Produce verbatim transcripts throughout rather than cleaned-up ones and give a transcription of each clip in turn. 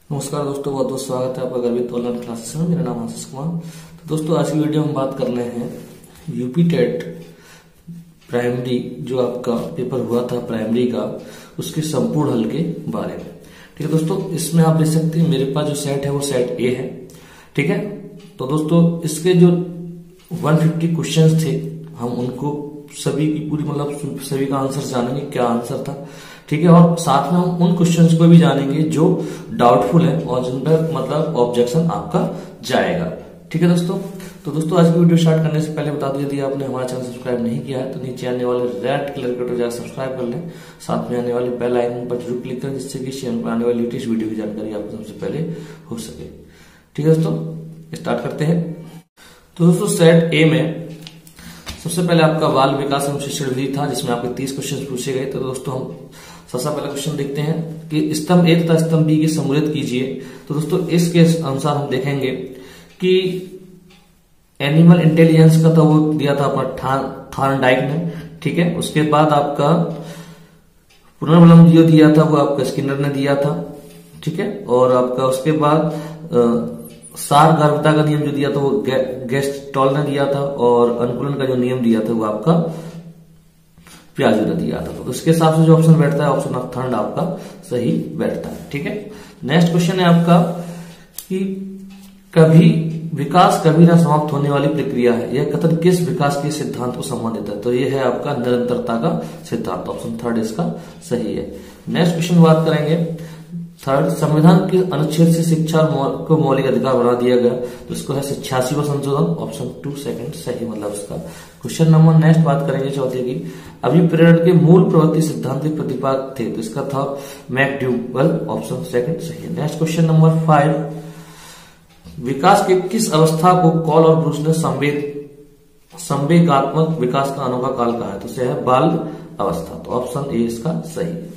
नमस्कार दोस्तों, बहुत बहुत स्वागत है आपका गर्वित ऑनलाइन क्लासेस में। मेरा नाम आशीष कुमार। तो दोस्तों आज की वीडियो हम बात कर रहे हैं यूपी टेट प्राइमरी जो आपका पेपर हुआ था प्राइमरी का, उसके संपूर्ण हल के बारे में। ठीक है दोस्तों, इसमें आप देख सकते हैं मेरे पास जो सेट है वो सेट ए है। ठीक है, तो दोस्तों इसके जो एक सौ पचास क्वेश्चंस थे हम उनको सभी की पूरी मतलब सभी का आंसर जानेंगे, क्या आंसर था। ठीक है, और साथ में हम उन क्वेश्चंस को भी जानेंगे जो डाउटफुल है और जिन पर मतलब ऑब्जेक्शन आपका जाएगा। ठीक है दोस्तों, तो दोस्तों आज की वीडियो स्टार्ट करने से पहले बता दूं, यदि आपने हमारा चैनल सब्सक्राइब नहीं किया है तो नीचे आने वाले रेड कलर के बटन जाकर सब्सक्राइब कर लें। साथ में आने वाले बेल आइकन पर जरूर क्लिक करें जिससे कि चैनल पर आने वाली लेटेस्ट वीडियो की जानकारी आपको सबसे पहले हो सके। ठीक है दोस्तों, स्टार्ट करते हैं। तो दोस्तों सेट ए में सबसे पहले आपका बाल विकास एवं शिक्षण विधि था जिसमें आपके तीस क्वेश्चन पूछे गए। तो दोस्तों हम सबसे पहला क्वेश्चन देखते हैं कि स्तंभ ए तथा स्तंभ बी की सम्मिलित कीजिए। तो दोस्तों इसके अनुसार हम देखेंगे कि एनिमल इंटेलिजेंस का तो वो दिया था अपना थॉर्नडाइक ने। ठीक है, उसके बाद आपका पुनर्बलम जो दिया था वो आपका स्किनर ने दिया था। ठीक है, और आपका उसके बाद सार गर्भता का नियम जो दिया था वो गे, गेस्टॉल ने दिया था, और अनुकूलन का जो नियम दिया था वो आपका प्याजू ने दिया था। तो उसके हिसाब से जो ऑप्शन बैठता है ऑप्शन ऑफ थर्ड आपका सही बैठता है। ठीक है, नेक्स्ट क्वेश्चन है आपका कि कभी विकास कभी ना समाप्त होने वाली प्रक्रिया है, यह कथन किस विकास के सिद्धांत को संबंधित है। तो यह है आपका निरंतरता का सिद्धांत, ऑप्शन थर्ड इसका सही है। नेक्स्ट क्वेश्चन बात करेंगे थर्ड, संविधान के अनुच्छेद से शिक्षा को मौलिक अधिकार बना दिया गया, तो इसको है छियासीवां संशोधन, ऑप्शन टू सेकंड सही मतलब इसका क्वेश्चन नंबर। नेक्स्ट बात करेंगे चौथे की, अभिप्रेरण के मूल प्रवृत्ति सिद्धांत के प्रतिपादक थे, तो इसका था मैकडूगल, ऑप्शन सेकंड सही है। नेक्स्ट क्वेश्चन नंबर फाइव, विकास के किस अवस्था को कॉल और ब्रूस ने संवेद संवेगात्मक विकास का अनोखा काल कहा है, तो इसे है बाल अवस्था, तो ऑप्शन ए इसका सही है।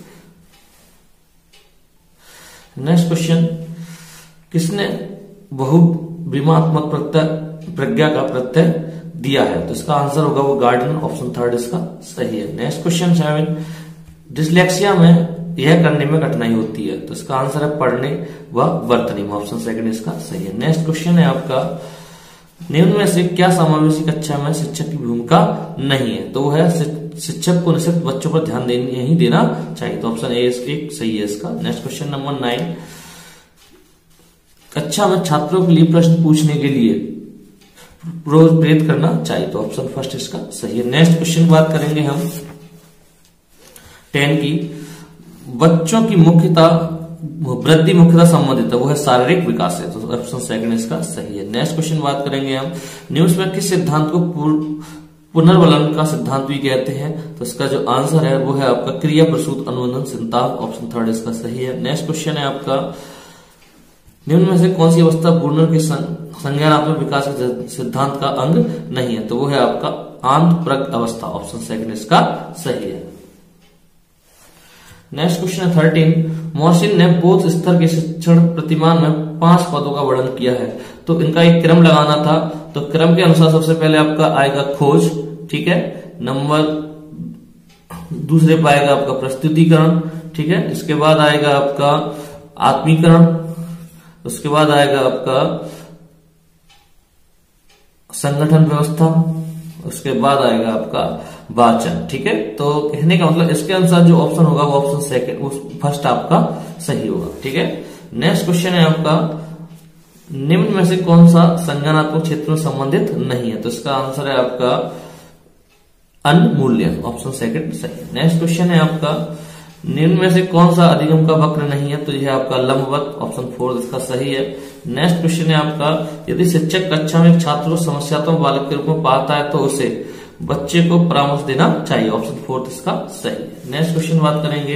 नेक्स्ट क्वेश्चन, किसने बहुविमात्मक प्रत्यय प्रज्ञा का प्रत्यय दिया है, तो इसका आंसर होगा वो गार्डन, ऑप्शन थर्ड इसका सही है। नेक्स्ट क्वेश्चन सेवन, डिसलेक्सिया में यह करने में कठिनाई होती है, तो इसका आंसर है पढ़ने व वर्तनी में, ऑप्शन सेकंड इसका सही है। नेक्स्ट क्वेश्चन है आपका, निम्न में से क्या समावेशी कक्षा में शिक्षक की भूमिका नहीं है, तो वो है शिक्षक को निश्चित बच्चों पर ध्यान देने ही देना चाहिए, तो ऑप्शन ए एक सही है इसका। नेक्स्ट क्वेश्चन नंबर नाइन, कक्षा में छात्रों के लिए प्रश्न पूछने के लिए रोज प्रेरित करना चाहिए, तो ऑप्शन फर्स्ट इसका सही है। नेक्स्ट क्वेश्चन बात करेंगे हम टेन की, बच्चों की मुख्यतः वृद्धि मुख्यतः संबंधित है, वो है शारीरिक विकास है, तो ऑप्शन सेकंड इसका सही है। नेक्स्ट क्वेश्चन बात करेंगे हम, न्यूज में किस सिद्धांत को पुनर्वलन का सिद्धांत भी कहते हैं, तो इसका जो आंसर है वो है आपका क्रिया प्रसूत अनुबंधन सिद्धांत, ऑप्शन थर्ड इसका सही है। नेक्स्ट क्वेश्चन है आपका, निम्न में से कौन सी अवस्था ब्रूनर के संज्ञानात्मक विकास के सिद्धांत का अंग नहीं है, तो वो है आपका आंत प्रग अवस्था, ऑप्शन सेकंड इसका सही है। नेक्स्ट क्वेश्चन है थर्टीन, मोहसिन ने बौद्ध स्तर के शिक्षण प्रतिमान में पांच पदों का वर्णन किया है, तो इनका एक क्रम लगाना था, तो क्रम के अनुसार सबसे पहले आपका आएगा खोज। ठीक है, नंबर दूसरे पर आएगा आपका प्रस्तुतिकरण। ठीक है, इसके बाद आएगा आपका आत्मीकरण, उसके बाद आएगा आपका संगठन व्यवस्था, उसके बाद आएगा आपका वाचन। ठीक है, तो कहने का मतलब इसके अनुसार जो ऑप्शन होगा वो ऑप्शन सेकंड फर्स्ट आपका सही होगा। ठीक है, नेक्स्ट क्वेश्चन है आपका, निम्न में से कौन सा संज्ञानात्मक क्षेत्र में संबंधित नहीं है, तो इसका आंसर है आपका अनमूल्यन, ऑप्शन सेकंड सही है। नेक्स्ट क्वेश्चन है आपका, निम्न में से कौन सा अधिगम का वक्र नहीं है, तो यह आपका लंबवत, ऑप्शन फोर्थ इसका सही है। नेक्स्ट क्वेश्चन है आपका, यदि शिक्षक कक्षा में छात्र को समस्यात्मक बालक के रूप में पाता है तो उसे बच्चे को परामर्श देना चाहिए, ऑप्शन फोर्थ इसका सही है। नेक्स्ट क्वेश्चन बात करेंगे,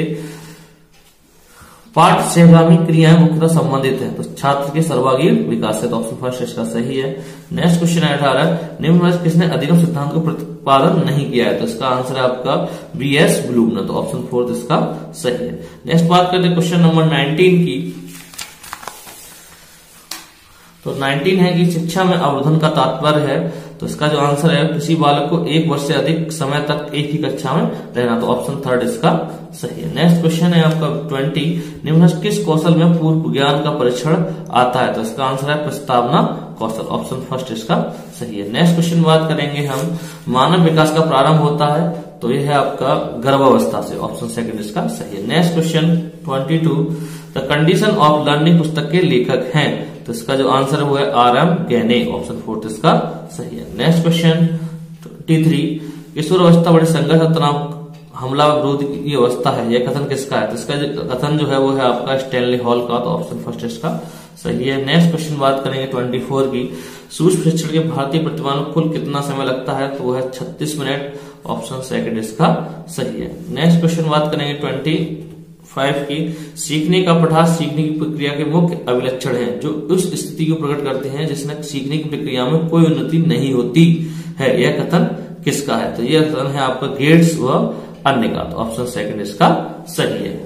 पाठ सहगामी क्रियाएं मुख्यतः संबंधित है, तो छात्र के सर्वांगीण विकास है, तो ऑप्शन फर्स्ट इसका सही है। नेक्स्ट क्वेश्चन है अठारह, निम्न में किसने अधिगम सिद्धांत को प्रतिपादन नहीं किया है, तो इसका आंसर है आपका बी एस ब्लूम ने, तो ऑप्शन फोर्थ इसका सही है। नेक्स्ट बात करते हैं क्वेश्चन नंबर नाइनटीन की, तो नाइनटीन है कि शिक्षा में अवरोधन का तात्पर्य है, तो इसका जो आंसर है किसी बालक को एक वर्ष से अधिक समय तक एक ही कक्षा में रहना, तो ऑप्शन थर्ड इसका सही है। नेक्स्ट क्वेश्चन है आपका ट्वेंटी, निम्नलिखित किस कौशल में पूर्व ज्ञान का परीक्षण आता है, तो इसका आंसर है प्रस्तावना कौशल, ऑप्शन फर्स्ट इसका सही है। नेक्स्ट क्वेश्चन बात करेंगे हम, मानव विकास का प्रारंभ होता है, तो यह है आपका गर्भावस्था से, ऑप्शन सेकंड इसका सही है। Next question twenty two, the condition of learning पुस्तक के लेखक हैं, तो इसका जो आंसर है वो है R M Gagne, option fourth इसका सही है। नेक्स्ट क्वेश्चन ट्वेंटी थ्री, किशोर अवस्था बड़े संघर्ष और तनाव हमला विरोध की अवस्था है, यह कथन किसका है, तो इसका कथन जो है वो है आपका स्टैनली हॉल का, तो ऑप्शन फर्स्ट इसका सही है। नेक्स्ट क्वेश्चन बात करेंगे ट्वेंटी फोर की, सूक्ष्म शिक्षण के भारतीय प्रतिमान को कुल कितना समय लगता है, तो वो है छत्तीस मिनट, ऑप्शन सेकंड इसका सही है। नेक्स्ट क्वेश्चन बात करेंगे ट्वेंटी फाइव की, सीखने का पठार सीखने की प्रक्रिया के मुख्य अभिलक्षण हैं जो उस स्थिति को प्रकट करते हैं जिसमें सीखने की प्रक्रिया में कोई उन्नति नहीं होती है, यह कथन किसका है, तो यह कथन है आपका गेट्स व अन्य का, तो ऑप्शन सेकंड इसका सही है।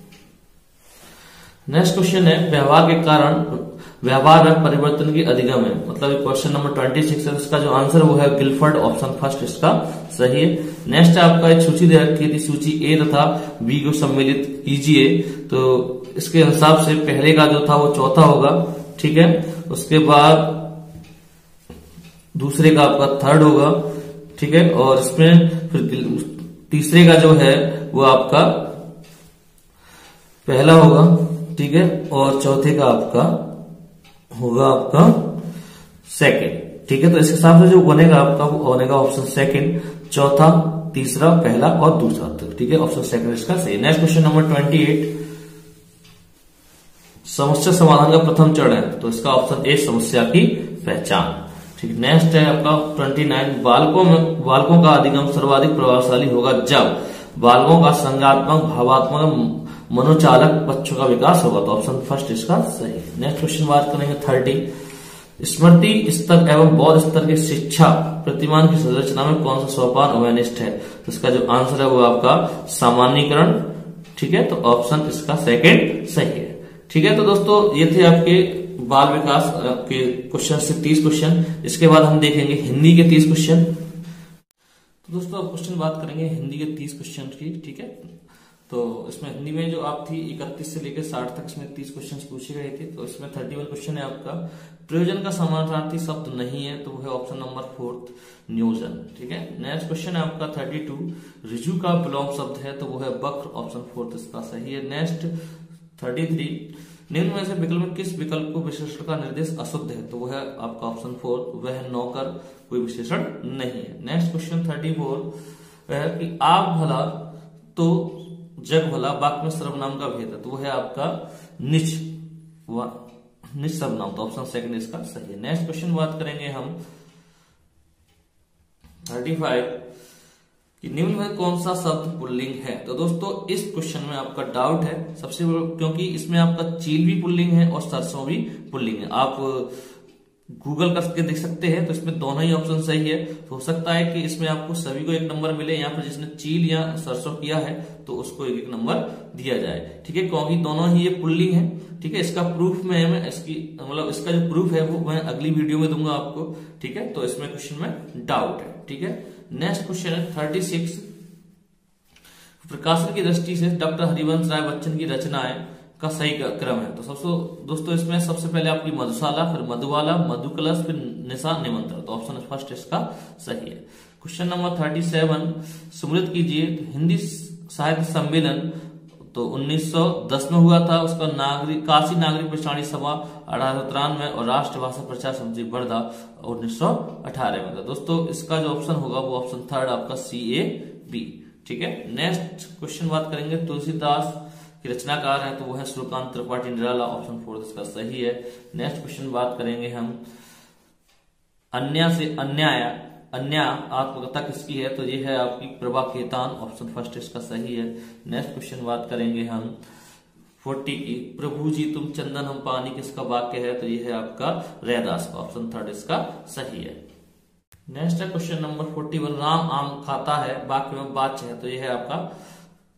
नेक्स्ट क्वेश्चन है, व्यवहार के कारण व्यवहार में परिवर्तन की अधिगम है, मतलब क्वेश्चन नंबर ट्वेंटी सिक्स है, इसका जो आंसर वो है गिलफर्ड, ऑप्शन फर्स्ट इसका सही है। नेक्स्ट आपका एक सूची दे रखी थी, सूची ए तथा बी को सम्मिलित कीजिए, तो इसके हिसाब से पहले का जो था वो चौथा होगा, ठीक है, उसके बाद दूसरे का आपका थर्ड होगा, ठीक है, और इसमें फिर तीसरे का जो है वो आपका पहला होगा, ठीक है, और चौथे का आपका होगा आपका सेकंड, ठीक है, तो इस हिसाब से जो बनेगा आपका वो बनेगा ऑप्शन सेकंड, चौथा, तीसरा, पहला और दूसरा, ठीक है, ऑप्शन सेकंड इसका सही। Next question number twenty eight, समस्या समाधान का प्रथम चरण है, तो इसका ऑप्शन ए समस्या की पहचान, ठीक। नेक्स्ट है आपका ट्वेंटी नाइन, बालकों में बालकों का अधिगम सर्वाधिक प्रभावशाली होगा जब बालकों का संज्ञात्मक भावात्मक मनोचालक पक्षों का विकास होगा, तो ऑप्शन फर्स्ट इसका सही। नेक्स्ट क्वेश्चन बात करेंगे थर्टी, स्मृति स्तर एवं बौद्ध स्तर की शिक्षा प्रतिमान की संरचना में कौन सा सोपान अवनिष्ठ है, तो इसका जो आंसर है वो आपका सामान्यीकरण, ठीक है, तो ऑप्शन इसका सेकंड सही है, ठीक है। तो दोस्तों ये थे आपके बाल विकास के क्वेश्चन से तीस क्वेश्चन, इसके बाद हम देखेंगे हिंदी के तीस क्वेश्चन। तो दोस्तों अब क्वेश्चन बात करेंगे हिंदी के तीस क्वेश्चन की, ठीक है, तो इसमें हिंदी में जो आप थी इकतीस से लेकर साठ तक इसमें तीस क्वेश्चन पूछे गए थे, तो इसमें थर्टी वन क्वेश्चन है आपका प्रयोजन का समानार्थी शब्द नहीं है, तो वो है ऑप्शन नंबर फोर्थ नियोजन, ठीक है। नेक्स्ट क्वेश्चन है आपका थर्टी टू, ऋजु का विलोम शब्द है, तो वो है वक्र, ऑप्शन फोर्थ इसका सही है। नेक्स्ट थर्टी थ्री, निम्न में से विकल्प में किस विकल्प को विशेषण का निर्देश अशुद्ध है, तो वो है आपका ऑप्शन फोर, वह नौकर, कोई विशेषण नहीं है। नेक्स्ट क्वेश्चन थर्टी फोर है कि आप भला तो जग भला वाक्य में सर्वनाम का भेद है, तो वो है आपका निच निच सर्वनाम, तो ऑप्शन सेकंड इसका सही है। नेक्स्ट क्वेश्चन बात करेंगे हम थर्टी फाइव कि निम्न में कौन सा शब्द पुल्लिंग है, तो दोस्तों इस क्वेश्चन में आपका डाउट है सबसे, क्योंकि इसमें आपका चील भी पुल्लिंग है और सरसों भी पुल्लिंग है, आप गूगल करके देख सकते हैं, तो इसमें दोनों ही ऑप्शन सही है। तो हो सकता है कि इसमें आपको सभी को एक नंबर मिले, या फिर जिसने चील या सरसों किया है तो उसको एक एक नंबर दिया जाए, ठीक है, क्योंकि दोनों ही ये पुल्लिंग है, ठीक है। इसका प्रूफ में मैं इसकी मतलब इसका जो प्रूफ है वो मैं अगली वीडियो में दूंगा आपको, ठीक है, तो इसमें क्वेश्चन में डाउट है, ठीक है। नेक्स्ट क्वेश्चन है थर्टी सिक्स, प्रकाशन की दृष्टि से डॉक्टर हरिवंश राय बच्चन की रचनाएं का सही क्रम है, तो सबसे दोस्तों इसमें सबसे पहले आपकी मधुशाला, फिर मधुबाला, मधुकलश, फिर निशा निमंत्रण, तो ऑप्शन फर्स्ट इसका सही है। क्वेश्चन नंबर थर्टी सेवन, सुमृत कीजिए, तो हिंदी साहित्य सम्मेलन तो उन्नीस सौ दस में हुआ था, उसका नागरिक काशी नागरिक प्रसारणी सभा अठारह सौ तिरानवे और राष्ट्रभाषा प्रचार समिति वर्धा उन्नीस सौ अठारह में था। दोस्तों इसका जो ऑप्शन होगा वो ऑप्शन थर्ड आपका सी ए बी, ठीक है। नेक्स्ट क्वेश्चन बात करेंगे, तुलसीदास की रचनाकार है, तो वो है सूर्यकांत त्रिपाठी निराला, ऑप्शन फोर्थ इसका सही है। नेक्स्ट क्वेश्चन बात करेंगे हम अन्य से अन्याय अन्य आत्मकथा किसकी है, तो ये है आपकी प्रभा खेतान, ऑप्शन फर्स्ट इसका सही है। नेक्स्ट क्वेश्चन बात करेंगे हम फोर्टी की, प्रभु जी तुम चंदन हम पानी, किसका वाक्य है, तो ये है आपका रैदास का, ऑप्शन थर्ड इसका सही है। नेक्स्ट है question number forty one, Ram आम खाता है वाक्य में वाच्य है, तो ये है आपका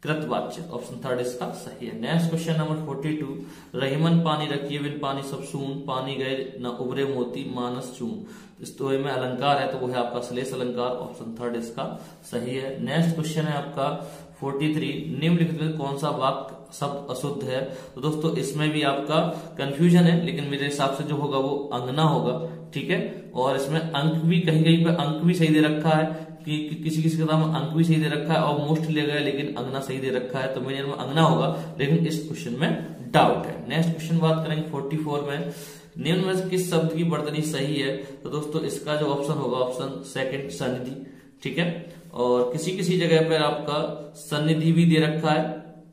कृतवाच्य, ऑप्शन थर्ड इसका सही है। Next question number forty two, Rahiman पानी रखिए बिन पानी सब सून, पानी गए न उभरे मोती मानस चून। इस दोहे में अलंकार है तो वो है आपका श्लेष अलंकार, ऑप्शन थर्ड इसका सही है। नेक्स्ट क्वेश्चन है आपका फोर्टी थ्री, निम्नलिखित में कौन सा वाक्य शब्द अशुद्ध है। तो दोस्तों इसमें भी आपका कंफ्यूजन है, लेकिन मेरे हिसाब से जो होगा वो अंगना होगा, ठीक है। और इसमें अंक भी कहीं कहीं पे अंक भी सही दे रखा है कि, कि किसी किसी किताब में अंक भी सही दे रखा है और मोस्ट ले गया, लेकिन अंगना सही दे रखा है, तो मेरे में अंगना होगा, लेकिन इस क्वेश्चन में डाउट है। नेक्स्ट क्वेश्चन बात करेंगे फोर्टी फोर में, निम्न में किस शब्द की वर्तनी सही है। तो दोस्तों इसका जो ऑप्शन होगा ऑप्शन सेकंड सन्निधि, ठीक है। और किसी किसी जगह पर आपका सन्निधि भी दे रखा है,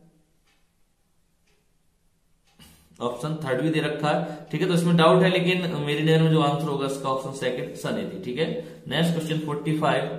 ऑप्शन थर्ड भी दे रखा है, ठीक है। तो इसमें डाउट है, लेकिन मेरी नजर में जो आंसर होगा इसका ऑप्शन सेकंड सन्निधि, ठीक है। नेक्स्ट क्वेश्चन फोर्टी फाइव,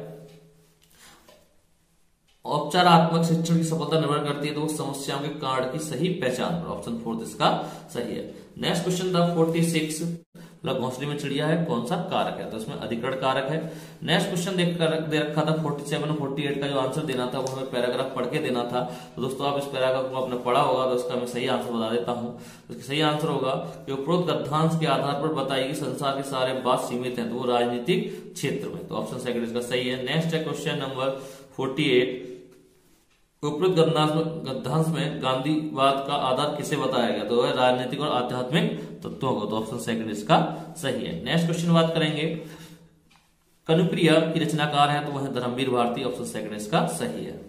औपचारात्मक शिक्षण की सफलता निर्भर करती है तो समस्याओं के कारण की सही पहचान पर, ऑप्शन फोर्थ इसका सही है। नेक्स्ट क्वेश्चन था फोर्टी सिक्स, घोंसले में चिड़िया है कौन सा कारक है, तो इसमें अधिकरण कारक है। नेक्स्ट क्वेश्चन देख कर दे रखा था फोर्टी सेवन और फोर्टी एट का जो आंसर देना था वो हमें पैराग्राफ पढ़ के देना था। तो दोस्तों आप इस पैराग्राफ को आपने पढ़ा होगा तो इसका मैं सही आंसर बता देता हूं। तो सही आंसर होगा कि उपरोक्त गद्यांश के आधार पर बताइए कि संसार के सारे बात सीमित हैं तो वो राजनीतिक क्षेत्र में, तो ऑप्शन सेकंड इसका सही है। नेक्स्ट है क्वेश्चन नंबर फोर्टी एट, उपरोक्त गद्यांश में गांधीवाद का आधार किसे बताया गया, तो है राजनीतिक और आध्यात्मिक तत्वों को, तो ऑप्शन सेकंड इसका सही है। नेक्स्ट क्वेश्चन बात करेंगे, कनुप्रिया की रचनाकार है तो वह धर्मवीर भारती, ऑप्शन सेकंड इसका सही है।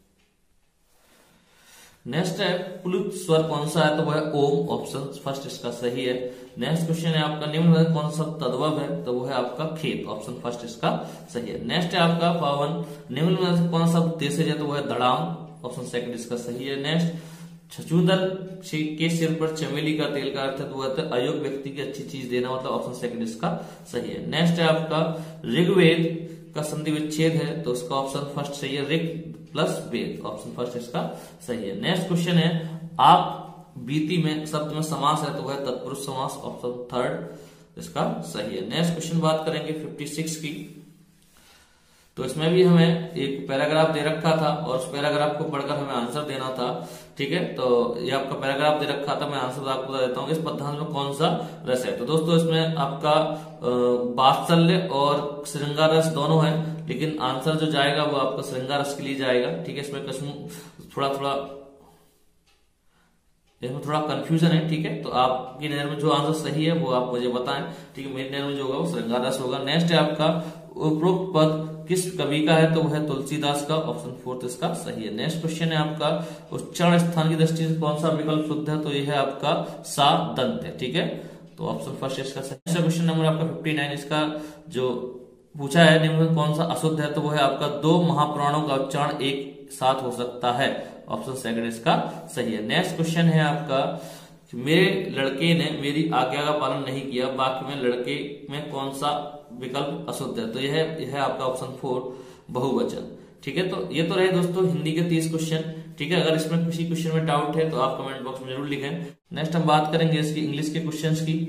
नेक्स्ट है प्लुत स्वर कौन सा है, तो वह ओम, ऑप्शन फर्स्ट इसका सही है। नेक्स्ट क्वेश्चन है आपका निम्न में कौन सा तद्भव है, तो वो है आपका खेत, ऑप्शन फर्स्ट इसका सही है। नेक्स्ट है आपका पावन, निम्न में कौन सा देशज है, तो वो है धड़ाम, ऑप्शन सेकंड इसका सही है। नेक्स्ट छछूंदर के सिर पर चमेली का तेल का अर्थ है तो वह है अयोग्य व्यक्ति की अच्छी चीज देना, मतलब ऑप्शन सेकंड इसका सही है। नेक्स्ट है आपका ऋग्वेद का संधि विच्छेद है तो उसका ऑप्शन फर्स्ट सही है, Rig plus Veda, option first इसका सही है। नेक्स्ट क्वेश्चन है आप बीती में शब्द में समास है तो वह तत्पुरुष समास, ऑप्शन थर्ड इसका सही है। नेक्स्ट क्वेश्चन बात करेंगे फिफ्टी सिक्स की, तो इसमें भी हमें एक पैराग्राफ दे रखा था और उस पैराग्राफ को पढ़कर हमें आंसर देना था, ठीक है। तो ये आपका पैराग्राफ दे रखा था, मैं आंसर आपको बता देता हूँ। इस पद्यांश में कौन सा रस है, तो दोस्तों इसमें आपका वात्सल्य और श्रृंगार रस दोनों है, लेकिन आंसर जो जाएगा वो आपका श्रृंगार रस के लिए जाएगा, ठीक है। इसमें थोड़ा थोड़ा इसमें थोड़ा कंफ्यूजन है, ठीक है। तो आपकी नजर में जो आंसर सही है वो आप मुझे बताएं, ठीक है। मेरी नजर में जो होगा वो श्रृंगार रस होगा। नेक्स्ट है आपका उपरोक्त पद किस कवि का है, तो वह है तुलसीदास का, ऑप्शन फोर्थ इसका सही है। नेक्स्ट क्वेश्चन है आपका उच्चारण स्थान की दृष्टि से कौन सा विकल्प शुद्ध है, तो यह है आपका सा दंत है, ठीक है। तो ऑप्शन फर्स्ट इसका सही है। क्वेश्चन नंबर आपका फिफ्टी नाइन, इसका जो पूछा है निम्न में कौन सा अशुद्ध है, तो वह है आपका दो महापुराणों का उच्चारण एक साथ हो सकता है, ऑप्शन सेकंड इसका सही है। नेक्स्ट क्वेश्चन है आपका मेरे लड़के ने मेरी आज्ञा का पालन नहीं किया, वाक्य में लड़के में कौन सा विकल्प अशुद्ध है, तो यह है आपका ऑप्शन फोर बहुवचन, ठीक है। तो ये तो रहे दोस्तों हिंदी के तीस क्वेश्चन, ठीक है। अगर इसमें किसी क्वेश्चन में डाउट है तो आप कमेंट बॉक्स में जरूर लिखें। नेक्स्ट हम बात करेंगे इसकी इंग्लिश के क्वेश्चंस की।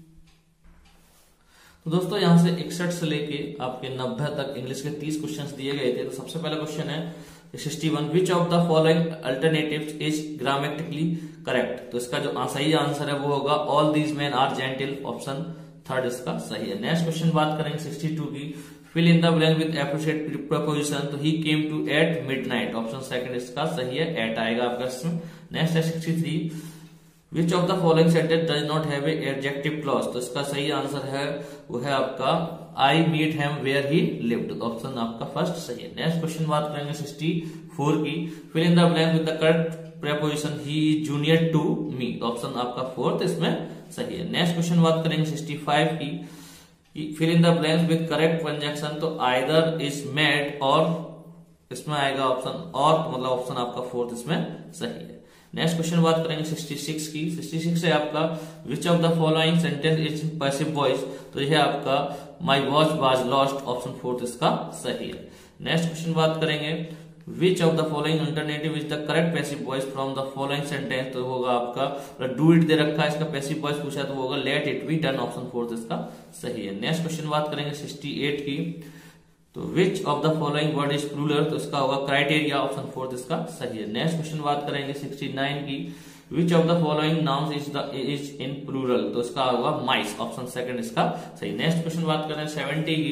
तो दोस्तों यहां से इकसठ से लेके आपके नब्बे तक इंग्लिश के तीस क्वेश्चंस दिए गए थे। तो सबसे पहला क्वेश्चन है sixty one, which of the following alternatives is grammatically correct, तो इसका जो सही आंसर है वो होगा all these men are gentle, option third इसका सही है। नेक्स्ट क्वेश्चन बात करेंगे सिक्सटी टू की, fill in the blank with appropriate preposition, तो he came to at midnight, option second इसका सही है, एट आएगा आपका इसमें। नेक्स्ट है sixty three, which of the following sentence does not have a adjective clause, तो इसका सही आंसर है वो है आपका I meet him where he lived, option आपका फर्स्ट सही है। नेक्स्ट क्वेश्चन बात करेंगे सिक्सटी फोर की, fill in the blank with the correct preposition he is junior to me, option आपका फोर्थ इसमें सही है। नेक्स्ट क्वेश्चन बात करेंगे सिक्सटी फाइव की, fill in the blanks with correct conjunction, तो आइदर इज मेड और इसमें आएगा ऑप्शन और, तो मतलब ऑप्शन आपका फोर्थ इसमें सही है। नेक्स्ट क्वेश्चन बात करेंगे सिक्सटी सिक्स की, सिक्सटी सिक्स है आपका which of the following sentence is passive voice, तो यह आपका my watch was lost, option fourth इसका सही है। नेक्स्ट क्वेश्चन बात करेंगे which of the following alternative is the correct passive voice from the following sentence, तो होगा आपका डू इट दे रखा है, इसका पैसिव वॉइस पूछा तो होगा let it be done, option fourth इसका सही है। नेक्स्ट क्वेश्चन बात करेंगे सिक्सटी एट की, तो which of the following word is plural, तो इसका होगा क्राइटेरिया, ऑप्शन फोर्थ इसका सही है। नेक्स्ट क्वेश्चन बात करेंगे सिक्सटी नाइन की, which of the following nouns is the is in plural, तो इसका होगा माइस, ऑप्शन सेकंड इसका सही। नेक्स्ट क्वेश्चन बात करें सेवेंटी की,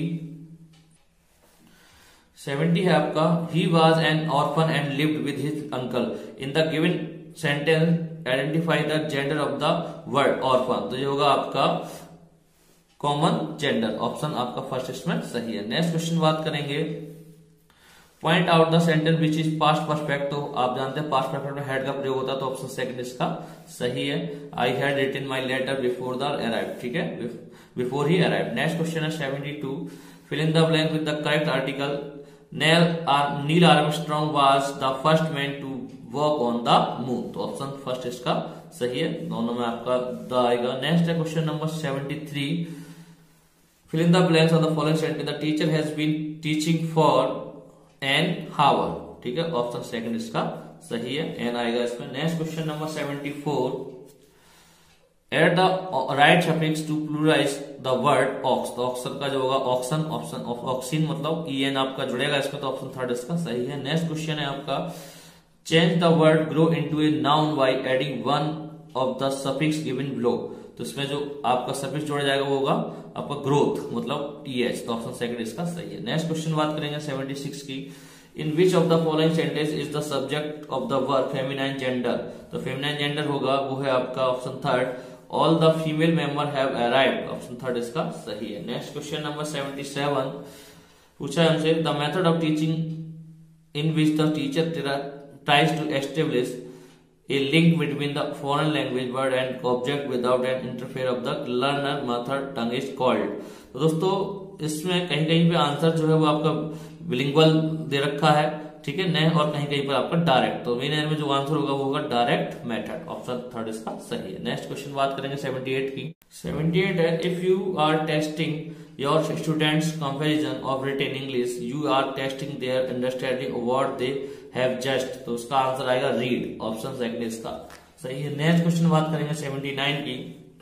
सेवेंटी है आपका, he was an orphan and lived with his uncle, in the given sentence identify the gender of the word orphan, तो ये होगा आपका कॉमन जेंडर, ऑप्शन आपका फर्स्ट इसमें सही है। नेक्स्ट क्वेश्चन बात करेंगे, point out the sentence which is past perfect, तो आप जानते हैं पास्ट परफेक्ट में हैड का प्रयोग होता है, तो ऑप्शन सेकंड इसका सही है। I had written my letter before the arrive, ठीक है, before he arrive. Next question है seventy two, fill in the blank with the correct article, Neil Armstrong was the first man to walk on the moon, तो option first इसका सही है, दोनों में आपका द आएगा। नेक्स्ट है question number seventy three, fill in the blanks of the following sentence, the teacher has been teaching for an hour, ठीक है, ऑप्शन सेकंड इसका सही है, एन आएगा इसमें। Next question number seventy four, add the right suffix to pluralize the word ox, तो oxen का जो होगा ऑक्सन, ऑप्शन ऑफ ऑक्सीन मतलब en आपका जुड़ेगा इसमें, तो ऑप्शन थर्ड इसका सही है। नेक्स्ट क्वेश्चन है आपका, change the word grow into a noun by adding one of the suffix given below, तो इसमें जो आपका सफिक्स जोड़ा जाएगा वो होगा आपका ग्रोथ मतलब टीएच, तो ऑप्शन सेकंड इसका सही है। नेक्स्ट क्वेश्चन बात करेंगे सेवेंटी सिक्स की, in which of the following sentence is the subject of the verb feminine gender, तो फेमिनाइन जेंडर होगा वो है आपका option third, all the female member have arrived, option third इसका सही है। Next question number seventy seven पूछा है हमसे, the method of teaching in which the teacher tries to establish a link between the foreign language word and object without an interfere of the learner method tongue is called, तो दोस्तों इसमें कहीं कहीं पे answer जो है वो आपका बिलिंगुअल दे रखा है, ठीक है, न और कहीं कहीं पर आपका डायरेक्ट, तो मेन में जो आंसर होगा वो होगा डायरेक्ट मेथड, ऑप्शन थर्ड इसका सही है। नेक्स्ट क्वेश्चन बात करेंगे सेवेंटी एट की, सेवेंटी एट है, if you are testing your students comparison of written English, you are testing their understanding of what they have just, तो उसका आंसर आएगा रीड, ऑप्शन सेकंड इसका सही है। नेक्स्ट क्वेश्चन बात करेंगे सेवेंटी नाइन की,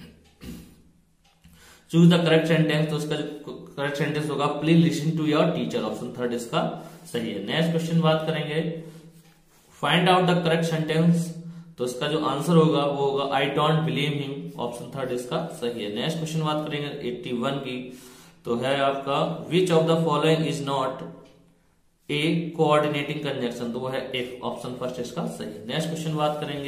चूज द करेक्ट सेंटेंस, तो इसका जो करेक्ट सेंटेंस होगा please listen to your teacher, option third इसका सही है। नेक्स्ट क्वेश्चन बात करेंगे, find out the correct sentence, तो इसका जो आंसर होगा वो होगा I don't believe him, option third इसका सही है। नेक्स्ट क्वेश्चन बात करेंगे एट्टी वन की, तो है आपका which of the following is not a coordinating conjunction, तो वो है एफ, ऑप्शन फर्स्ट इसका सही है। नेक्स्ट क्वेश्चन बात करेंगे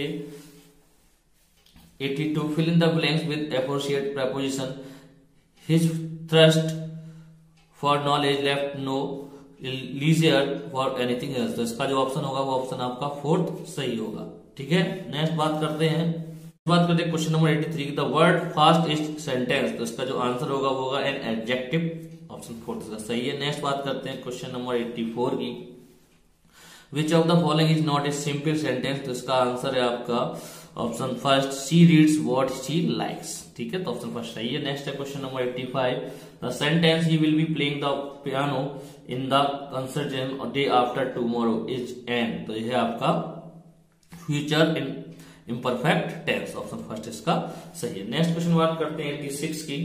eighty two, fill in the blanks with appropriate preposition, his thrust for knowledge left no leisure for anything else, तो इसका जो ऑप्शन होगा वो ऑप्शन आपका फोर्थ सही होगा, ठीक है। नेक्स्ट बात करते हैं बात करते हैं question number eighty three, the word fast is sentence, तो इसका जो आंसर होगा वो होगा एन एडजेक्टिव, ऑप्शन फोर्थ इसका सही है। नेक्स्ट बात करते हैं क्वेश्चन नंबर एटी फोर की, which of the following is not a simple sentence, तो इसका आंसर है आपका option first, she reads what she likes, ठीक है, तो ऑप्शन फर्स्ट सही है। नेक्स्ट है question number eighty five, the sentence he will be playing the piano in the concert day after tomorrow is an, तो यह है आपका future in imperfect tense, option first इसका सही है। नेक्स्ट क्वेश्चन बात करते हैं एटी सिक्स की,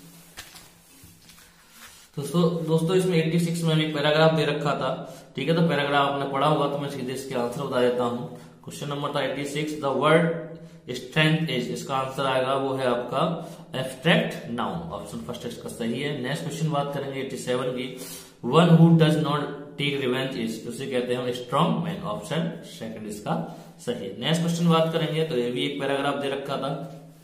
दोस्तों दोस्तों इसमें एटी सिक्स में एक पैराग्राफ दे रखा था, ठीक है, तो पैराग्राफ आपने पढ़ा होगा, तो मैं सीधे इसके आंसर बता देता हूं। क्वेश्चन नंबर था eighty six, the word strength is, इसका आंसर आएगा वो है आपका एब्स्ट्रैक्ट नाउन, ऑप्शन फर्स्ट इसका सही है। नेक्स्ट क्वेश्चन बात करेंगे एटी सेवन की, one who does not take revenge is, उसे कहते हैं स्ट्रॉन्ग मैन, ऑप्शन सेकंड इसका सही है। नेक्स्ट क्वेश्चन बात करेंगे, तो ये भी एक पैराग्राफ दे रखा था,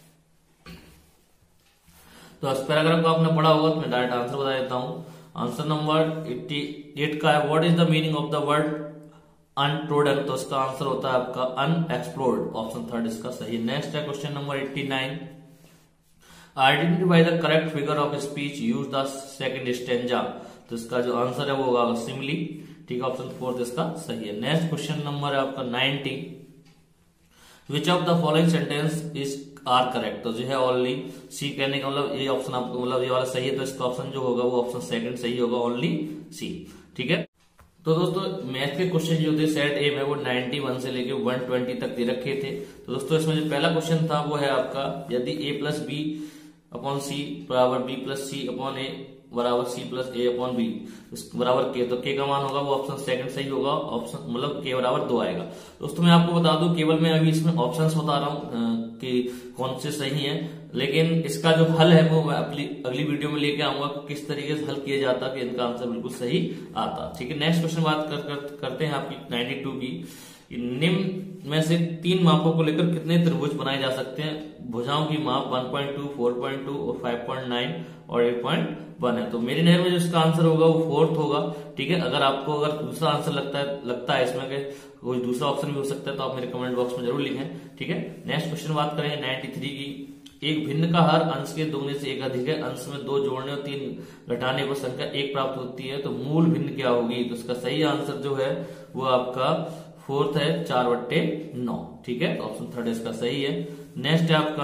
तो इस पैराग्राफ को आपने पढ़ा होगा, तो मैं डायरेक्ट आंसर बता देता हूं। आंसर नंबर एटी एट का है, what is the meaning of the word untrodden, तो इसका आंसर होता है आपका अनएक्सप्लोर्ड, ऑप्शन थर्ड इसका सही है। नेक्स्ट है question number eighty nine, identify the correct figure of speech, use the second stanza, तो इसका जो आंसर है वो होगा सिमिली, ठीक है, ऑप्शन फोर्थ इसका सही है। नेक्स्ट क्वेश्चन नंबर है आपका ninety, which of the following sentence is are correct, तो जो है ओनली सी कहने का मतलब ये ऑप्शन आपको मतलब ये वाला सही है, तो इसका ऑप्शन जो होगा वो ऑप्शन सेकंड सही होगा, ओनली सी, ठीक है। तो दोस्तों मैथ के क्वेश्चन जो थे सेट ए में वो इक्यानवे से लेके एक सौ बीस तक दे रखे थे। तो दोस्तों इसमें जो पहला क्वेश्चन था वो है आपका, यदि A plus B upon C बराबर B plus C upon A बराबर C plus A upon B बराबर के, तो के का मान होगा वो ऑप्शन सेकंड सही होगा, ऑप्शन मतलब के बराबर दो आएगा। दोस्तों मैं आपको बता दूं, केवल मैं अभी इसमें ऑप्शंस बता रहा हूं कि कौन से सही हैं, लेकिन इसका जो हल है वो मैं अगली अगली वीडियो में लेके आऊंगा कि किस तरीके से हल किया जाता कि इनका आंसर बिल्कुल सही आता। ठीक है, नेक्स्ट क्वेश्चन बात कर, कर, करते हैं आपकी बानवे की। निम्न में से तीन मापों को लेकर कितने त्रिभुज बनाए जा सकते हैं? भुजाओं की माप one point two, four point two और फाइव पॉइंट नाइन और एट पॉइंट वन है। तो मेरी नजर में जो इसका आंसर होगा वो फोर्थ होगा। ठीक है, अगर आपको अगर दूसरा आंसर लगता है लगता है इसमें कि कोई दूसरा ऑप्शन भी हो सकता है तो आप मेरे कमेंट बॉक्स में जरूर लिखें। ठीक है, नेक्स्ट क्वेश्चन बात करेंगे तिरानवे की। एक भिन्न का हर अंश के दोगुने से एक अधिक है, अंश में दो जोड़ने और तीन घटाने पर संख्या एक प्राप्त होती है, तो मूल भिन्न क्या होगी? तो इसका सही आंसर जो है वो आपका फोर्थ है, चार बट्टे नौ। ठीक है, तो ऑप्शन थर्ड इसका सही है। नेक्स्ट है आपका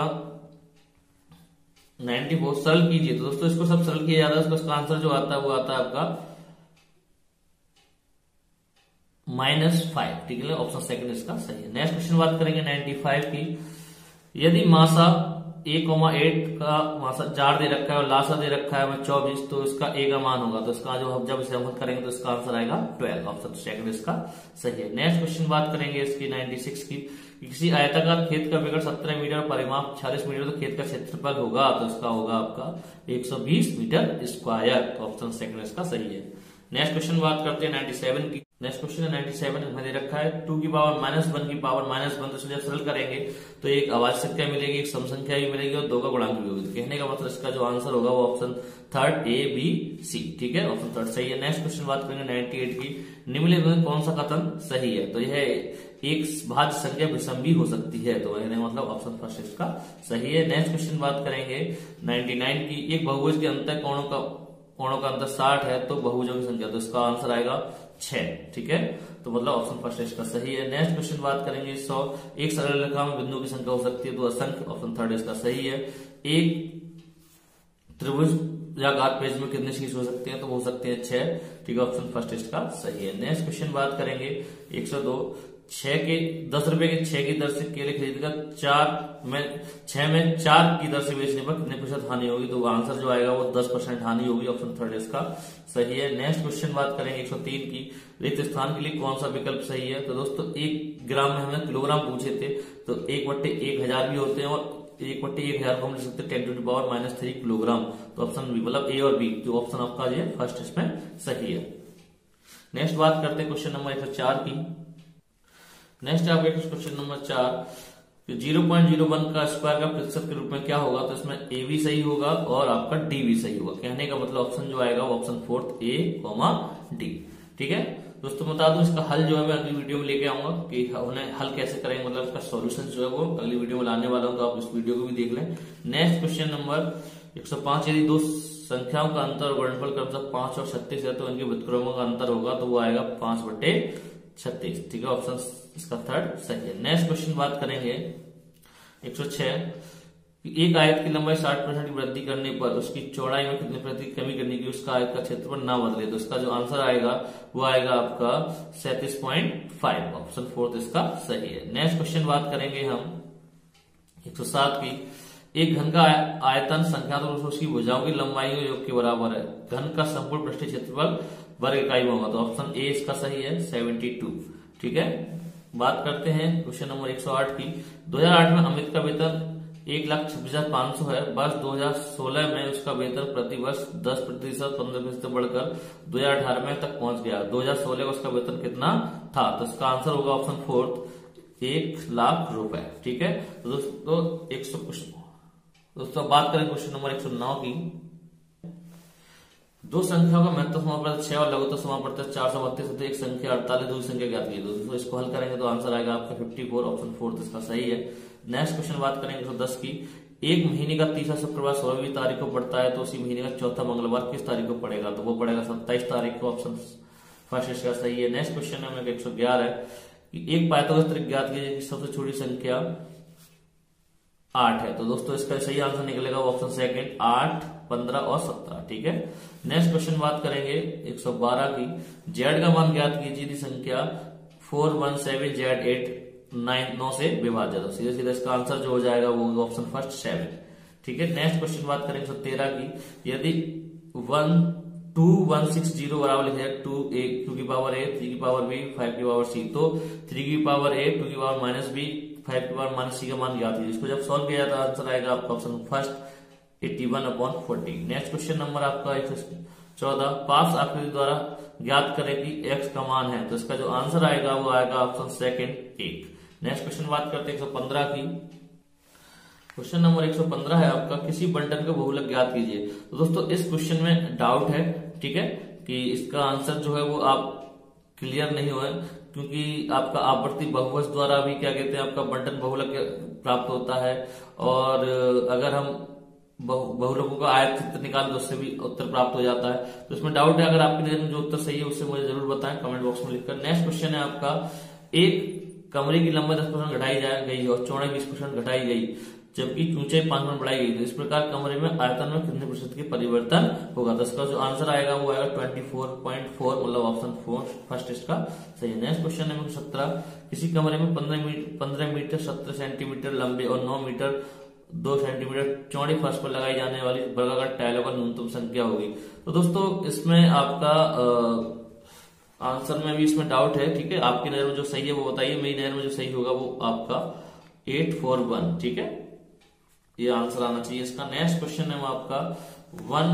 चौरानवे, सरल कीजिए। तो दोस्तों इसको सब सरल किया जाता है, इसका आंसर जो आता है वो आता है आपका माइनस फाइव। ठीक है, ऑप्शन सेकंड इसका सही है। नेक्स्ट क्वेश्चन बात करेंगे पचानवे की। यदि मासा ए कॉमा एट का मासा चार दे रखा है और लासा दे रखा है चौबीस, तो इसका ए का मान होगा, तो इसका जो हम जब इसे हम करेंगे तो इसका आंसर आएगा ट्वेल्व, ऑप्शन सेकंड इसका सही है। नेक्स्ट क्वेश्चन बात करेंगे इसकी छियानवे की। किसी आयताकार खेत का विकर्ण सत्रह मीटर, परिमाप छियालीस मीटर, तो खेत का क्षेत्रफल होगा, तो इसका होगा आपका एक सौ बीस मीटर स्क्वायर, तो ऑप्शन सेकंड इसका सही है। नेक्स्ट क्वेश्चन बात करते हैं सत्तानवे की। नेक्स्ट क्वेश्चन है सत्तानवे, हमें दे रखा है टू की पावर माइनस वन की पावर माइनस वन, तो इसको जब सरल करेंगे तो एक अभाज्य संख्या मिलेगी, एक सम संख्या भी मिलेगी और दो का गुणांक भी होगी। तो कहने का मतलब इसका जो आंसर होगा वो option third A B C. ठीक है, ऑप्शन थर्ड सही है। नेक्स्ट क्वेश्चन बात करेंगे अट्ठानवे की। निम्नलिखित में कौन सा कथन सही है? तो यह एक भाज्य संख्या विषम भी हो सकती है, तो कहने का मतलब ऑप्शन फर्स्ट इसका सही है। नेक्स्ट क्वेश्चन बात करेंगे निन्यानवे की। एक बहुभुज के अंतर कोणों का कोणों का अंतर साठ है, तो बहुभुजों की संख्या, तो इसका आंसर आएगा छह। ठीक है, तो मतलब ऑप्शन फर्स्ट इसका सही है। नेक्स्ट क्वेश्चन बात करेंगे सौ। एक सरल रेखा में बिंदु की संख्या हो सकती है तो असंख्य, ऑप्शन थर्ड इसका सही है। एक त्रिभुज या घात पेज में कितने शीर्ष हो सकते हैं? तो हो सकते हैं छह। ठीक है, ऑप्शन फर्स्ट इसका सही है। नेक्स्ट क्वेश्चन बात करेंगे एक सौ दो। छह के दस रुपए के छह की दर से केले खरीदकर चार में छह में चार की दर से बेचने पर कितने प्रतिशत हानि होगी? तो आंसर जो आएगा वो दस परसेंट हानि होगी, ऑप्शन थर्ड इसका सही है। नेक्स्ट क्वेश्चन बात करेंगे एक सौ तीन की। रिक्त स्थान के लिए कौन सा विकल्प सही है? तो दोस्तों एक ग्राम में हमने किलोग्राम पूछे थे, तो एक बट्टे एक हजार भी होते हैं और एक बट्टे एक हजार को हम लिख सकते हैं ten to the power minus three kilogram, तो ऑप्शन बी मतलब ए और बी जो ऑप्शन आपका जो फर्स्ट इसमें सही है। नेक्स्ट बात करते हैं क्वेश्चन नंबर एक सौ चार की। नेक्स्ट आपके क्वेश्चन नंबर चार, जीरो पॉइंट जीरो वन का स्क्वायर का प्रतिशत के रूप में क्या होगा? तो इसमें ए भी सही होगा और आपका डी भी सही होगा। कहने का मतलब ऑप्शन जो आएगा वो option fourth A comma D. ठीक है दोस्तों, बता दूं इसका हल जो है मैं अगली वीडियो में लेके आऊंगा कि उन्हें हल कैसे करेंगे, मतलब इसका सॉल्यूशन जो है वो अगली वीडियो में लाने वाला हूं, तो आप इस वीडियो को भी देख लें। नेक्स्ट क्वेश्चन नंबर एक सौ पांच, यदि दो संख्याओं का अंतर और गुणनफल क्रमशः पांच और छत्तीस है तो इनके व्युत्क्रमों का अंतर होगा, तो वो आएगा पांच बटे छत्तीस। ठीक है, ऑप्शन इसका थर्ड सही है। नेक्स्ट क्वेश्चन बात करेंगे एक सौ छह। एक आयत की लंबाई साठ परसेंट की वृद्धि करने पर उसकी चौड़ाई में कितने प्रतिशत कमी करने की उसका आयत का क्षेत्रफल ना बदले, तो इसका जो आंसर आएगा वो आएगा आपका सैंतीस पॉइंट फाइव, ऑप्शन फोर्थ इसका सही है। नेक्स्ट क्वेश्चन बात करेंगे हम एक सौ सात की। एक घन का आयतन संख्यात्मक रूप से उसकी भुजाओं की लंबाई और योग के बराबर है, घन का संपूर्ण पृष्ठीय क्षेत्रफल वर्ग इकाई में होगा, तो ऑप्शन ए इसका सही है सेवेंटी टू। ठीक है, बात करते हैं क्वेश्चन नंबर एक सौ आठ की। दो हजार आठ में अमित का वेतन एक लाख छब्बीस हजार पांच सौ है, वर्ष दो हजार सोलह में उसका वेतन प्रति वर्ष दस प्रतिशत पंद्रह प्रतिशत बढ़कर दो हजार अठारह में तक पहुंच गया। दो हजार सोलह में उसका वेतन कितना था? तो इसका आंसर होगा ऑप्शन फोर्थ एक लाख रुपए। ठीक है, तो दोस्तों एक सौ दोस्तों बात करें क्वेश्चन नंबर एक सौ नौ की। दो संख्याओं का महत्व समापवर्तक छह और लघुत्तम समापवर्तक चार सौ बत्तीस है, तो एक संख्या अड़तालीस, दूसरी संख्या ज्ञात कीजिए। दोस्तों इसको हल करेंगे तो आंसर आएगा आपका चौवन, ऑप्शन फोर्थ इसका सही है। नेक्स्ट क्वेश्चन बात करेंगे एक सौ दस की। एक महीने का तीसरा शुक्रवार सोलहवीं तारीख को पड़ता है, तो उसी महीने का चौथा मंगलवार किस तारीख को पड़ेगा? तो वो पड़ेगा सत्ताईस तारीख को, ऑप्शन फर्स्ट इसका सही है। नेक्स्ट क्वेश्चन है एक सौ ग्यारह है कि एक पाइथागोरस त्रिक ज्ञात कीजिए कि सबसे छोटी संख्या आठ है, तो दोस्तों इसका सही आंसर निकलेगा ऑप्शन सेकंड आठ, पंद्रह और सत्रह। ठीक है, नेक्स्ट क्वेश्चन बात करेंगे एक सौ बारह की। जेड का मान ज्ञात कीजिए यदि संख्या four one seven Z eight nine नौ से विभाज्य, तो सीधे सीधे इसका आंसर जो हो जाएगा वो ऑप्शन फर्स्ट सेवन। ठीक है, नेक्स्ट क्वेश्चन बात करें एक सौ तेरह की। यदि one two one six zero बराबर लिखा जाए टू ए टू की पावर ए, थ्री की पावर बी, फाइव की पावर सी। तो थ्री की पावर ए, टू की पावर माइनस बी, फाइव की पावर माइनस सी का मान ज्ञात है। इसको जब सॉल्व किया जाता है आंसर आएगा आपका ऑप्शन फर्स्ट इक्यासी upon forty. Next question number आपका एक सौ चौदह, पास आकृति द्वारा ज्ञात करें कि x का मान है। तो इसका जो आंसर आएगा वो आएगा ऑप्शन सेकंड एक। नेक्स्ट क्वेश्चन बात करते हैं एक सौ पंद्रह की। क्वेश्चन नंबर एक सौ पंद्रह है आपका, किसी बंटन का बहुलक ज्ञात कीजिए। तो दोस्तों इस क्वेश्चन में डाउट है, ठीक है, कि इसका आंसर जो है वो आप क्लियर नहीं हुए, क्योंकि आपका आवर्ती बहुभुज द्वारा भी क्या कहते हैं आपका बंटन बहुलक प्राप्त होता है। और अगर हम बहुलकों का आयत चित्र निकाल तो उससे भी उत्तर प्राप्त हो जाता है। तो इसमें डाउट है, अगर आपकी नजर में जो उत्तर सही है उससे मुझे जरूर बताएं कमेंट बॉक्स में लिखकर। नेक्स्ट क्वेश्चन है आपका, एक कमरे की लंबाई दस परसेंट घटाई जा गई और चौड़ाई बीस परसेंट घटाई गई, जबकि ऊंचाई पांच परसेंट बढ़ाई गई। तो इस प्रकार कमरे में आयतन में कितने प्रतिशत के परिवर्तन होगा। तो इसका जो आंसर आएगा वो आएगा चौबीस पॉइंट चार, मतलब ऑप्शन फोर फर्स्ट इसका सही है। नेक्स्ट क्वेश्चन नंबर सत्रह, किसी कमरे में पंद्रह मीटर पंद्रह मीटर सत्रह सेंटीमीटर लंबे और नौ मीटर दो सेंटीमीटर चौड़ी फर्श पर लगाई जाने वाली वर्गाकार टाइलों का न्यूनतम संख्या होगी। तो दोस्तों इसमें आपका आ, आंसर में भी इसमें डाउट है, ठीक है। आपकी नजर में जो सही है वो बताइए, मेरी नजर में जो सही होगा वो आपका एट फोर वन, ठीक है, ये आंसर आना चाहिए इसका। नेक्स्ट क्वेश्चन है वो आपका वन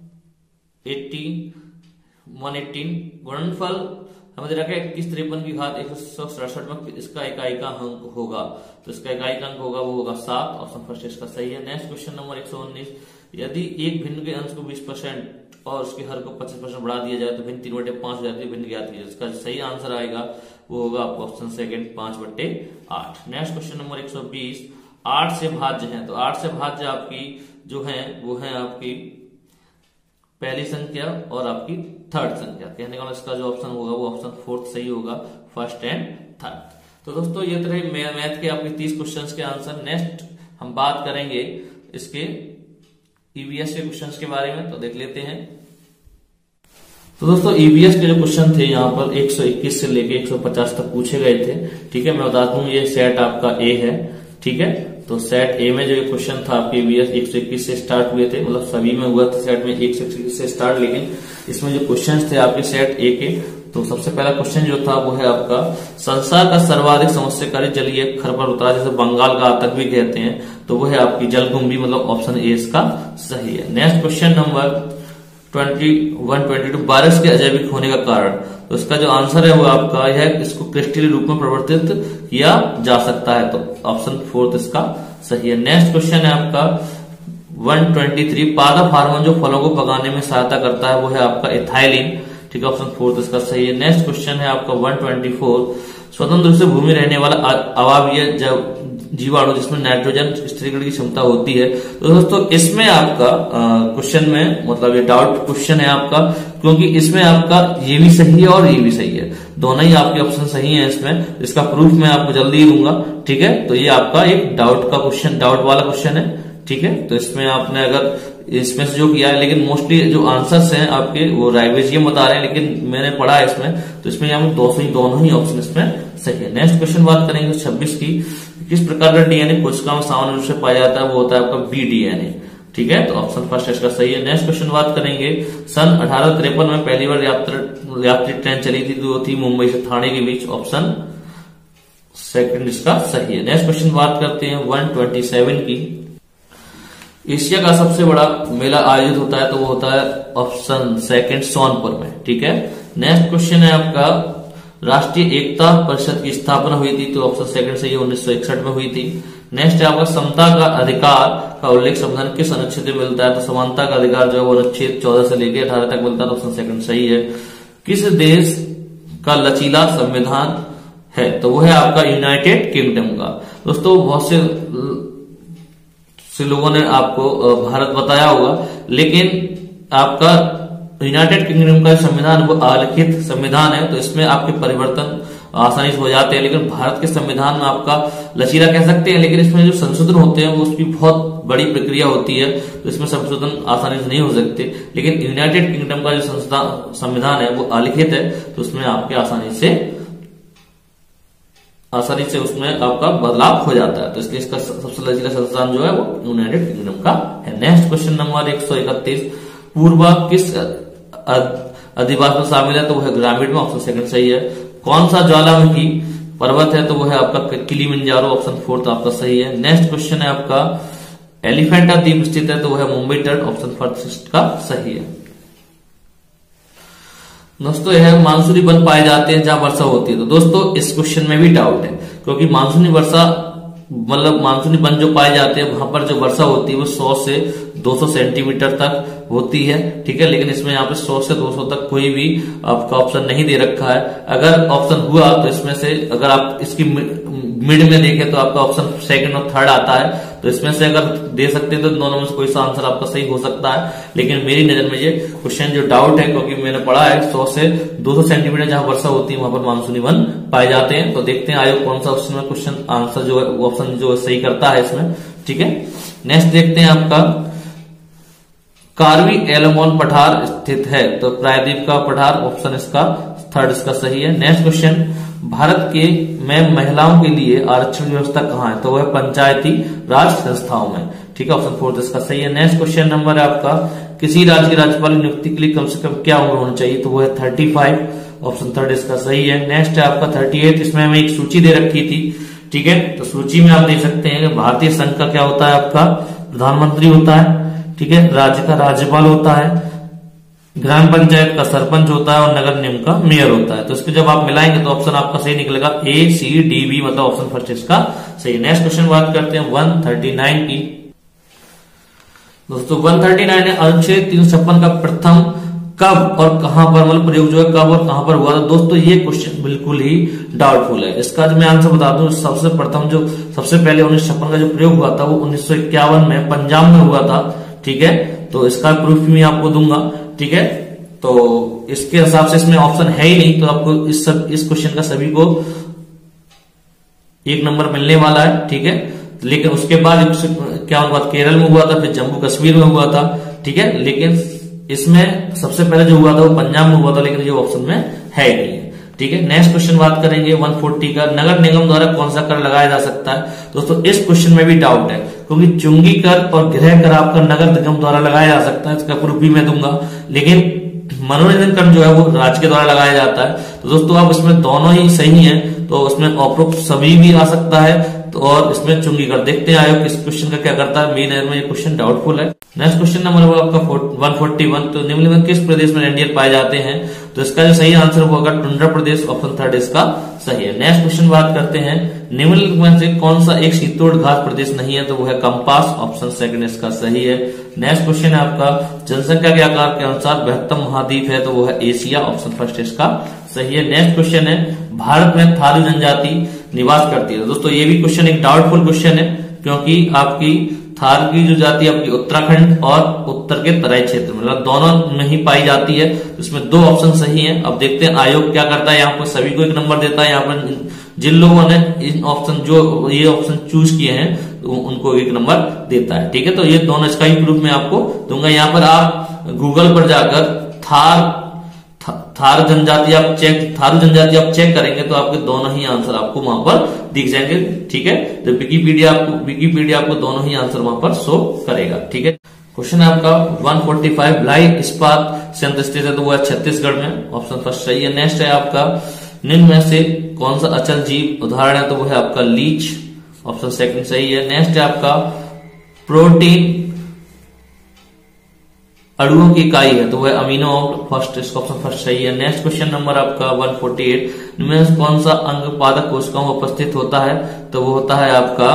एट्टी वन एटीन, गुणनफल हमें रखा है इक्कीस तिरपन की घात एक सौ सड़सठ में इसका इकाई का अंक होगा। तो इसका इकाई का अंक होगा वो होगा सात, ऑप्शन फर्स्ट इसका सही है। नेक्स्ट क्वेश्चन नंबर एक सौ उन्नीस, यदि एक भिन्न के अंश को बीस परसेंट और उसके हर को पच्चीस परसेंट बढ़ा दिया जाए तो भिन्न तीन बटे पांच हो जाती है, भिन्न ज्ञात कीजिए। इसका सही आंसर आएगा वो होगा आपका ऑप्शन सेकंड पांच बटे आठ। नेक्स्ट क्वेश्चन नंबर एक सौ बीस, आठ से भाज्य है। तो आठ से भाज्य आपकी जो है वो है आपकी पहली संख्या और आपकी थर्ड संख्या, कहने का इसका जो ऑप्शन होगा वो ऑप्शन फोर्थ सही होगा, फर्स्ट एंड थर्ड। तो दोस्तों ये तरह मैथ के आपके तीस क्वेश्चंस के आंसर। नेक्स्ट हम बात करेंगे इसके ईवीएस के क्वेश्चंस के बारे में, तो देख लेते हैं। तो दोस्तों ईवीएस के जो क्वेश्चन थे यहाँ पर एक सौ इक्कीस से लेके एक सौ पचास तक पूछे गए थे, ठीक है। मैं बता दूं ये सेट आपका ए है, ठीक है। तो सेट ए में जो क्वेश्चन था आपके ईवीएस एक सौ इक्कीस से स्टार्ट हुए थे, मतलब सभी में हुआ था सेट में एक सौ इक्कीस से स्टार्ट, लेकिन इसमें जो क्वेश्चंस थे आपके सेट ए के, तो सबसे पहला क्वेश्चन जो था वो है आपका, संसार का सर्वाधिक समस्याकारी जलीय खरपतवार उतरा, जैसे बंगाल का आतंक भी कहते हैं, तो वो है आपकी जलकुंभी, मतलब ऑप्शन ए इसका सही है। Next question number twenty one twenty two, बारिश के अजैविक होने का कारण। तो इसका जो आंसर है वो आपका यह, इसको क्रिस्टलीय रूप में परिवर्तित किया जा सकता है, तो ऑप्शन फोर्थ इसका सही है। नेक्स्ट क्वेश्चन है आपका वन ट्वेंटी थ्री, पादप हार्मोन जो फलों को पकाने में सहायता करता है वो है आपका एथाइलिन, ठीक है, ऑप्शन फोर्थ इसका सही है। नेक्स्ट क्वेश्चन है आपका वन ट्वेंटी फोर, स्वतंत्र रूप से भूमि रहने वाला अवायवीय जीवाणु जिसमें नाइट्रोजन स्थिरीकरण की क्षमता होती है। तो दोस्तों इसमें आपका क्वेश्चन में, मतलब ये डाउट क्वेश्चन है आपका, क्योंकि इसमें आपका ये भी सही है और ये भी सही है, दोनों ही आपके ऑप्शन सही हैं इसमें। इसका प्रूफ मैं आपको जल्दी ही दूंगा, ठीक है। तो ये आपका एक डाउट का क्वेश्चन, डाउट वाला क्वेश्चन है, ठीक है। तो इसमें आपने अगर इसमें से जो किया है, लेकिन मोस्टली जो आंसर्स हैं आपके वो राइवेजियम बता रहे हैं, लेकिन मैंने पढ़ा है इसमें, तो इसमें यहाँ दोनों ही दोनों ही ऑप्शन इसमें सही है। नेक्स्ट क्वेश्चन बात करेंगे छब्बीस की, किस प्रकार का डीएनए कोशिका में सामान्य रूप से पाया जाता है, वो होता है आपका बी डीएनए, ठीक है। तो ऑप्शन फर्स्ट इसका सही है। नेक्स्ट क्वेश्चन बात करेंगे, सन अठारह तिरपन में पहली बार यात्री यात्री ट्रेन चली थी, जो थी मुंबई से थाने के बीच, ऑप्शन सेकंड इसका सही है। नेक्स्ट क्वेश्चन बात करते हैं वन ट्वेंटी सेवन की, एशिया का सबसे बड़ा मेला आयोजित होता है, तो वो होता है ऑप्शन सेकंड सोनपुर में, ठीक है। नेक्स्ट क्वेश्चन है आपका, राष्ट्रीय एकता परिषद की स्थापना हुई थी, तो ऑप्शन सेकंड सही है, उन्नीस सौ इकसठ में हुई थी। नेक्स्ट है आपका, समता का अधिकार का उल्लेख संविधान किस अनुच्छेद में मिलता है, तो समानता का अधिकार जो है वो अनुच्छेद चौदह से लेकर अठारह तक मिलता है, तो ऑप्शन सेकंड सही है। किस देश का लचीला संविधान है, तो वो है आपका यूनाइटेड किंगडम का। दोस्तों बहुत से से लोगों ने आपको भारत बताया होगा, लेकिन आपका यूनाइटेड किंगडम का संविधान वो अलिखित संविधान है, तो इसमें आपके परिवर्तन आसानी से हो जाते हैं। लेकिन भारत के संविधान में आपका लचीला कह सकते हैं, लेकिन इसमें जो संशोधन होते हैं वो उसकी बहुत बड़ी प्रक्रिया होती है, तो इसमें संशोधन आसानी से नहीं हो सकते। लेकिन यूनाइटेड किंगडम का जो संविधान है वो अलिखित है, तो उसमें आपके आसानी से आसानी से उसमें आपका बदलाव हो जाता है, तो इसलिए इसका सबसे लचीला संविधान जो है वो यूनाइटेड किंगडम का है। नेक्स्ट क्वेश्चन नंबर एक सौ इकतीस, पूर्वा किस अधिवास में शामिल है? तो वो है ग्रामीण में, ऑप्शन सेकंड सही है। कौन सा ज्वालामुखी पर्वत है? तो वो है आपका किलिमंजारो, ऑप्शन फोर्थ आपका सही है। नेक्स्ट क्वेश्चन है आपका एलिफेंटा द्वीप स्थित है? तो वो है मुंबई तट, ऑप्शन फर्स्ट का सही है। दोस्तों यह मानसूनी वन पाए जाते हैं जहां वर्षा होती है। तो दोस्तों इस क्वेश्चन में भी डाउट है, क्योंकि मानसूनी वर्षा मतलब मानसूनी वन जो पाए जाते हैं वहां पर जो वर्षा होती है वो सौ से दो सौ सेंटीमीटर तक होती है, ठीक है। लेकिन इसमें यहाँ पे सौ से दो सौ तक कोई भी आपका ऑप्शन नहीं दे रखा है। अगर ऑप्शन हुआ तो इसमें से अगर आप इसकी मिड में देखें तो आपका ऑप्शन सेकंड और थर्ड आता है। तो इसमें से अगर दे सकते हैं तो दोनों में से कोई सा आंसर आपका सही हो सकता है। लेकिन मेरी नजर में ये क्वेश्चन जो डाउट है, क्योंकि मैंने पढ़ा है सौ से दो सौ सेंटीमीटर जहां वर्षा होती है वहां पर मानसूनी वन पाए जाते हैं। तो देखते हैं आयोग कौन सा उसमें क्वेश्चन आंसर जो है ऑप्शन जो सही करता है इसमें, ठीक है। नेक्स्ट देखते हैं आपका कार्वी एलमोन पठार स्थित है? तो प्रायद्वीप का पठार, ऑप्शन इसका थर्ड इसका सही है। नेक्स्ट क्वेश्चन भारत के में महिलाओं के लिए आरक्षण व्यवस्था कहाँ है? तो वह पंचायती राज संस्थाओं में, ठीक है, ऑप्शन फोर्थ इसका सही है। नेक्स्ट क्वेश्चन नंबर है आपका किसी राज्य के राज्यपाल की नियुक्ति के लिए कम से कम क्या उम्र होनी चाहिए? तो वो है थर्टी फाइव, ऑप्शन थर्ड इसका सही है। नेक्स्ट है आपका थर्टी एट, इसमें हमें एक सूची दे रखी थी, ठीक है। तो सूची में आप देख सकते हैं कि भारतीय संघ का क्या होता है? आपका प्रधानमंत्री होता है, ठीक है, राज्य का राज्यपाल होता है, ग्राम पंचायत का सरपंच होता है और नगर निगम का मेयर होता है। तो इसको जब आप मिलाएंगे तो ऑप्शन आपका सही निकलेगा ए सी डी बी, मतलब ऑप्शन फर्स्ट इसका सही है। नेक्स्ट क्वेश्चन बात करते हैं वन थर्टी नाइन की। दोस्तों वन थर्टी नाइन है अनुच्छेद तीन सौ छप्पन का प्रथम कब और कहां पर मतलब प्रयोग जो है कब और कहां पर हुआ था? दोस्तों ये क्वेश्चन बिल्कुल ही डाउटफुल है। इसका जो मैं आंसर बता दूं, सबसे प्रथम जो सबसे पहले उन्नीस सौ छप्पन का जो प्रयोग हुआ था वो उन्नीस सौ इक्यावन में पंजाब में हुआ था, ठीक है। तो इसका प्रूफ भी मैं आपको दूंगा, ठीक है। तो इसके हिसाब से इसमें ऑप्शन है ही नहीं, तो आपको इस सब इस क्वेश्चन का सभी को एक नंबर मिलने वाला है, ठीक है। लेकिन उसके बाद क्या हुआ? केरल में हुआ था, फिर जम्मू कश्मीर में हुआ था, ठीक है। लेकिन इसमें सबसे पहले जो हुआ था वो पंजाब में हुआ था, लेकिन ये ऑप्शन में है ही नहीं, ठीक है। नेक्स्ट क्वेश्चन बात करेंगे वन फोर्टी का, नगर निगम द्वारा कौन सा कर लगाया जा सकता है? दोस्तों इस क्वेश्चन में भी डाउट है, क्योंकि चुंगी कर और गृह कर आपका नगर निगम द्वारा लगाया जा सकता है, इसका प्रूफ भी मैं दूंगा। लेकिन मनोरंजन कर जो है वो राज्य के द्वारा लगाया जाता है। तो दोस्तों आप इसमें दोनों ही सही हैं, तो इसमें उपरोक्त सभी भी आ सकता है, तो और इसमें चुंगी कर। देखते हैं आयोग इस क्वेश्चन का क्या करता है। मेरी नजर में ये क्वेश्चन डाउटफुल है। नेक्स्ट क्वेश्चन नंबर आपका वन फोर्टी वन, तो निम्नलिखित किस प्रदेश में रेंडियर पाए जाते हैं? तो इसका जो सही आंसर होगा टुंड्रा प्रदेश, ऑप्शन थर्ड इसका सही है। नेक्स्ट क्वेश्चन बात करते हैं निम्नलिखित में से कौन सा एक शीतोष्ण घास प्रदेश नहीं है? तो वो है कंपास, ऑप्शन सेकंड इसका सही है। नेक्स्ट क्वेश्चन है आपका जनसंख्या के आकार के अनुसार बृहत्तम महाद्वीप है? तो वो है एशिया, ऑप्शन फर्स्ट इसका सही है। नेक्स्ट क्वेश्चन है भारत में थारू जनजाति निवास करती है? दोस्तों ये भी क्वेश्चन एक डाउटफुल क्वेश्चन है, क्योंकि आपकी थार की जो जाति आपकी उत्तराखंड और उत्तर के तराई क्षेत्र में मतलब दोनों में ही पाई जाती है। तो इसमें दो ऑप्शन सही हैं। अब देखते हैं आयोग क्या करता है, यहाँ पर सभी को एक नंबर देता है। यहाँ पर जिन लोगों ने इन ऑप्शन जो ये ऑप्शन चूज किए हैं तो उनको एक नंबर देता है, ठीक है। तो ये दोनों इसका ही प्रूफ मैं आपको दूंगा। यहाँ पर आप गूगल पर जाकर थार थार जनजाति आप चेक थारू जनजाति आप चेक करेंगे तो आपके दोनों ही आंसर आपको वहां पर दिख जाएंगे, ठीक है। तो विकीपीडिया आपको विकीपीडिया आपको दोनों ही आंसर वहां पर शो करेगा, ठीक है। क्वेश्चन है आपका वन फोर्टी फाइव, भिलाई इस्पात संयंत्र स्थित है? तो वो है छत्तीसगढ़ में, ऑप्शन फर्स्ट सही है। नेक्स्ट है आपका निम्न में से कौन सा अचल जीव उदाहरण है? तो वो है आपका लीच, ऑप्शन सेकंड सही है। नेक्स्ट है आपका प्रोटीन अणुओं की इकाई है? तो वह अमीनो अम्ल, फर्स्ट इसका ऑप्शन फर्स्ट सही है। नेक्स्ट क्वेश्चन नंबर आपका वन फोर्टी एट, में कौन सा अंग पादक कोशिकाओं में उपस्थित होता है? तो वो होता है आपका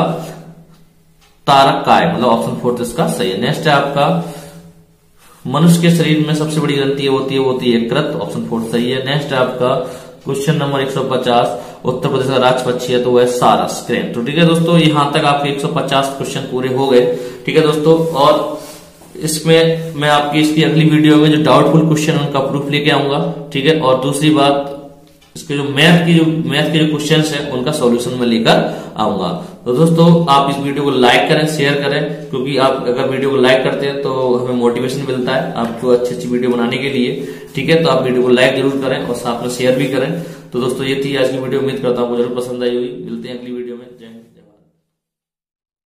तारक, मतलब ऑप्शन फोर्थ इसका सही है। नेक्स्ट है आपका मनुष्य के शरीर में सबसे बड़ी ग्रंथि होती है वो होती है यकृत, ऑप्शन फोर्थ सही है। नेक्स्ट है आपका क्वेश्चन नंबर एक सौ पचास, उत्तर प्रदेश का राज पक्षी है? तो वह सारस, क्रेन। तो ठीक है दोस्तों, यहां तक आपके एक सौ पचास क्वेश्चन पूरे हो गए, ठीक है दोस्तों। और इसमें मैं आपकी इसकी अगली वीडियो में जो डाउटफुल क्वेश्चन उनका प्रूफ लेके आऊंगा, ठीक है। और दूसरी बात इसके जो मैथ की जो मैथ के जो क्वेश्चंस हैं उनका सॉल्यूशन में लेकर आऊंगा। तो दोस्तों आप इस वीडियो को लाइक करें, शेयर करें, क्योंकि आप अगर वीडियो को लाइक करते हैं तो हमें मोटिवेशन मिलता है आपको अच्छी अच्छी वीडियो बनाने के लिए, ठीक है। तो आप वीडियो को लाइक जरूर करें और साथ में शेयर भी करें। तो दोस्तों ये थी आज की वीडियो, उम्मीद करता हूँ आपको जरूर पसंद आई होगी। मिलते हैं अगली वीडियो।